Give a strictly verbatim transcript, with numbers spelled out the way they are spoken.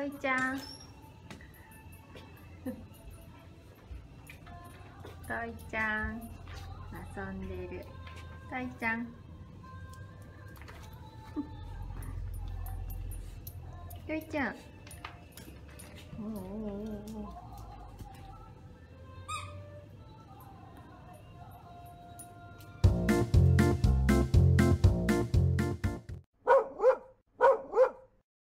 トイちゃんトイちゃん遊んでる。トイちゃんトイちゃんおおおおお。